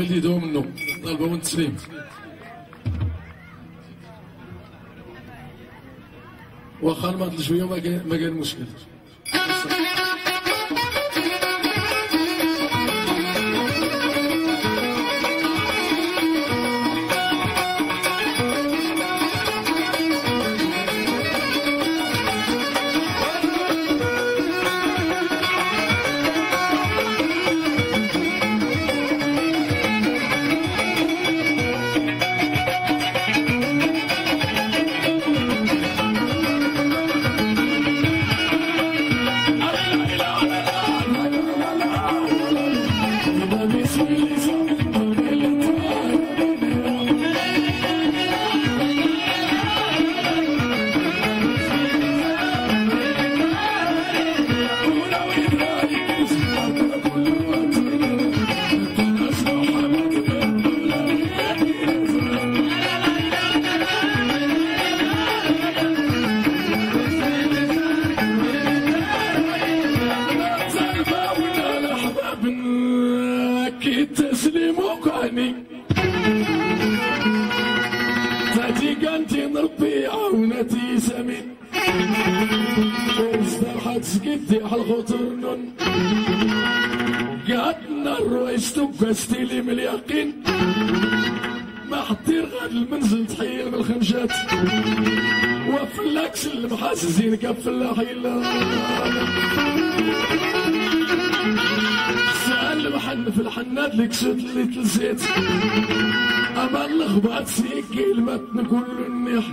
قبل يدوم منه طالبه من التسليم. واخا الماط شويه ما كان مشكل. تاتي كانتي نربي عاونتي سمين استرحت سكتي على الخطرنون قعدنا الرويس تبستي لي من اليقين ما حطير غاد المنزل تحيل من الخمشات وفلاكش المحاسسين كف الحيلة سأل المحن في الحنات لك سد اللي تلسيت أما اللخبات سيكي المتن كل النيح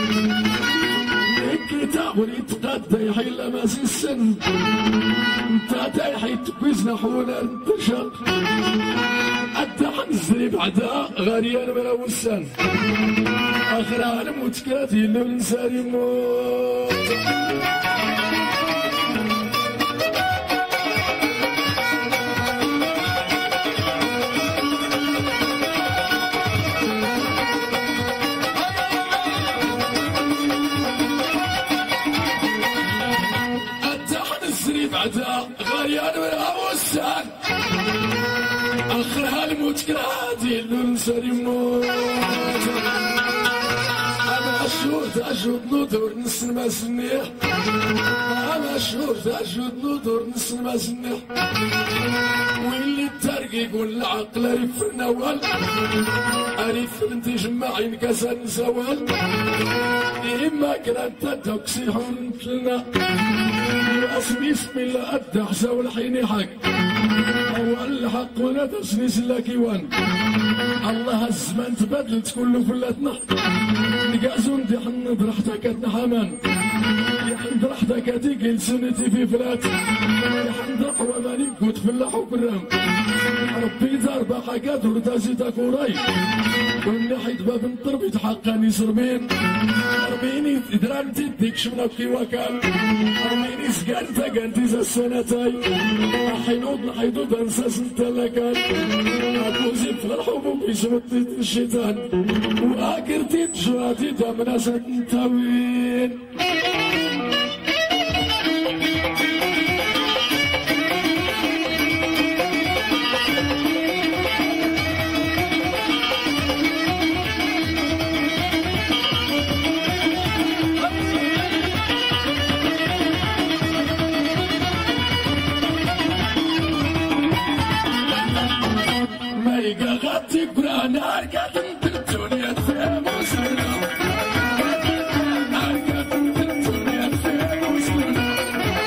هيك تاغل يتقدى يحيل ماسي السن انت تايحي تبيزنا حونا انتشر حتى حنزلي بعدا غاريان من وسان اخر عالم وتكاتي اللي من ساري موت بعدا غاريان من وسان اخرها المتكاتي اللي من ساري موت أشهد نودور نسن ما سنيح أنا أشهد نودور نسن ما سنيح واللي الترقيق والعقل أريف النوال أريف انتي جماعين كسان سوال إما كرانتا توكسي حول نتلنا اسمي اسم الله أدى حساو الحين حق أول الحق ولا تسنيس اللاكيوان الله الزمان تبدلت كله فلاتنا نقازون دي حنض رحتك اتنحامان يحند رحتك اتيقل سنتي في فلات يحند رحوة ماني قد فلاح وكرام ربي ضربة حقات ورتازيتك وراي كل حيد باب الطرب يتحقاني سرمين ارميني دران تديك شمناكي وكال ارميني سكانتا كانتي زا السنتاي حينوض حيدود انساس انتلاكال اكوزي في الحبوب يسمطي الشيطان واكرتي تجراتي دامناسة انتاوين غطي برانا أركض الدنيا تفهم وسلام أركض الدنيا تفهم وسلام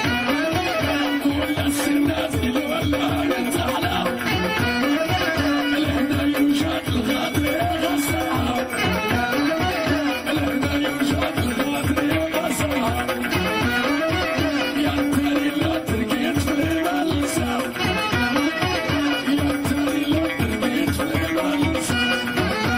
ولا السنات اللي ولا نتعلم الهنا يوجد الغدر غصاب الهنا يوجد الغدر غصاب يا ترى لا تركيت في الغلساب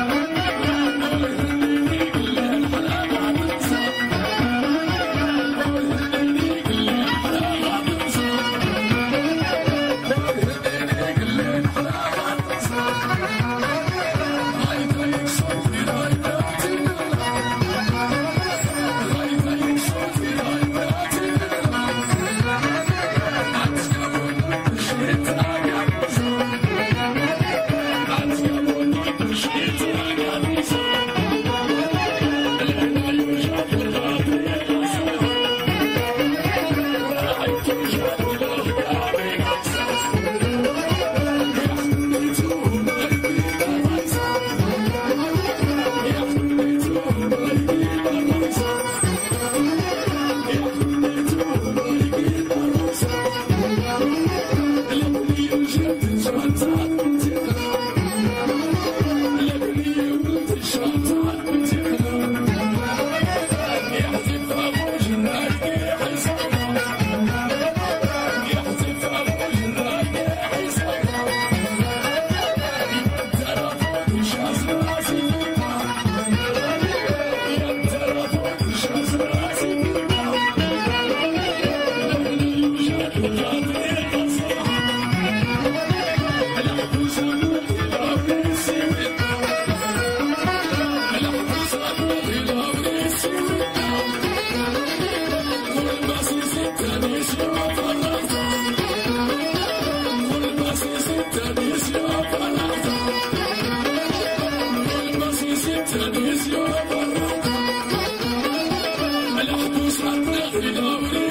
في الأمر